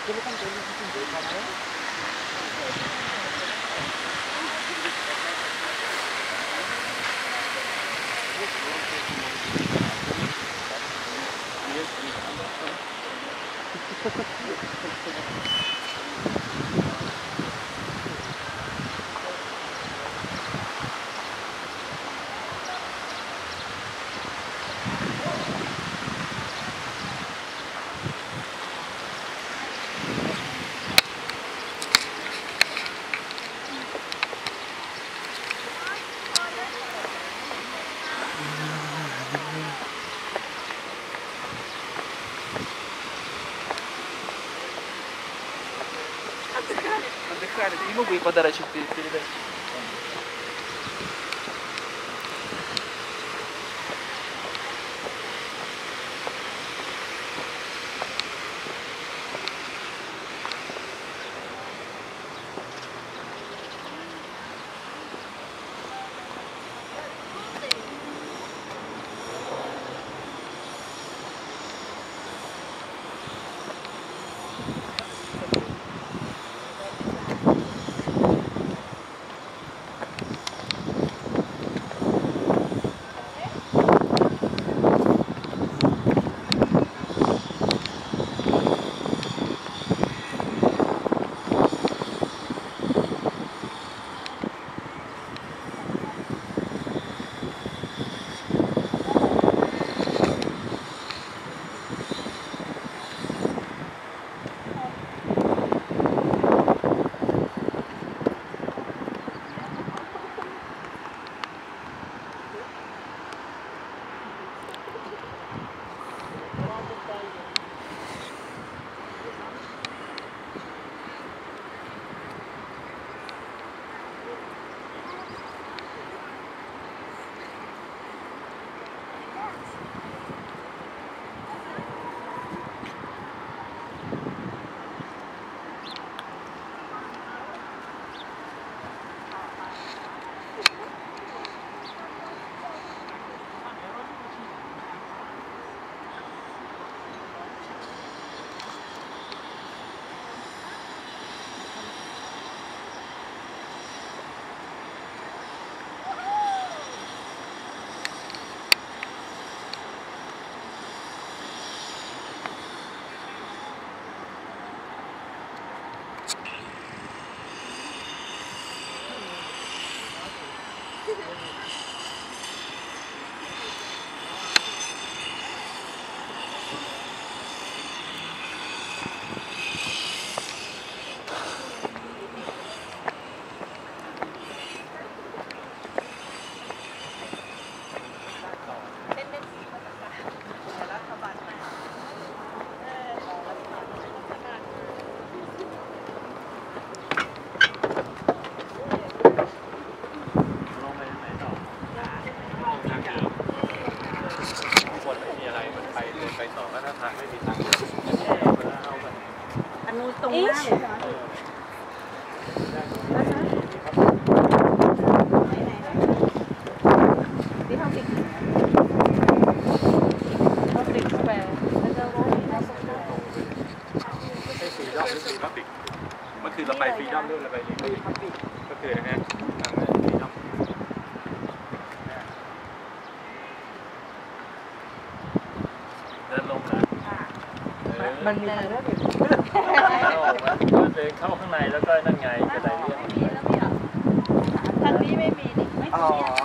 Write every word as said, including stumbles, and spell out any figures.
Не могу и подарочек передать. อันนู้นตรงหน้าเลยเหรอที่ห้องติดห้องติดแปลแล้วก็ว่ามีน้ำซุปด้วยไอ้ฟรีดอมหรือฟรีพับบิกมันคือเราไปฟรีดอมด้วยเราไปฟรีพับบิกก็คือนะฮะทางฟรีดอมเดินลงนะมันมีอะไรด้วยก็เดินเข้าข้างในแล้วก็นั่นไงกระไดเลื่อนทางนี้ไม่มีนี่ไม่มี